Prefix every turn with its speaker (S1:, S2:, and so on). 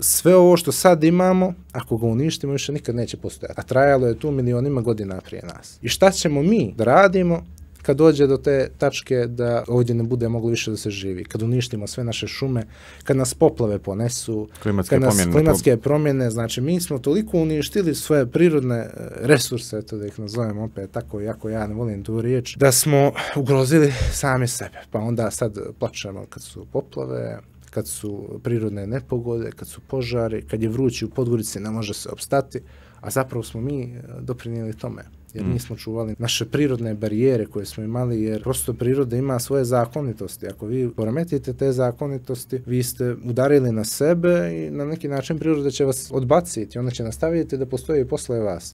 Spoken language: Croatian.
S1: sve ovo što sad imamo, ako ga uništimo, više nikad neće postojati. A trajalo je tu milionima godina prije nas. I šta ćemo mi da radimo kad dođe do te tačke da ovdje ne bude moglo više da se živi, kad uništimo sve naše šume, kad nas poplave ponesu, klimatske promjene, znači mi smo toliko uništili svoje prirodne resurse, to da ih nazovem opet tako, jako ja ne volim tu riječ, da smo ugrozili sami sebe. Pa onda sad plačemo kad su poplave, kad su prirodne nepogode, kad su požari, kad je vrući u Podgorici ne može se opstati, a zapravo smo mi doprinijeli tome. Jer nismo čuvali naše prirodne barijere koje smo imali, jer prosto priroda ima svoje zakonitosti. Ako vi poremetite te zakonitosti, vi ste udarili na sebe i na neki način priroda će vas odbaciti. Ona će nastaviti da postoji posle vas.